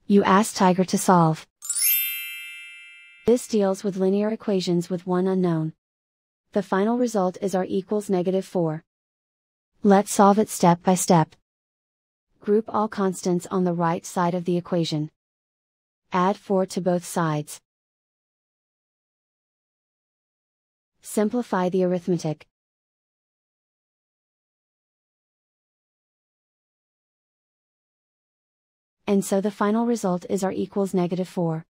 You ask Tiger to solve. This deals with linear equations with one unknown. The final result is r equals -4. Let's solve it step by step. Group all constants on the right side of the equation. Add 4 to both sides. Simplify the arithmetic. And so the final result is r equals -4.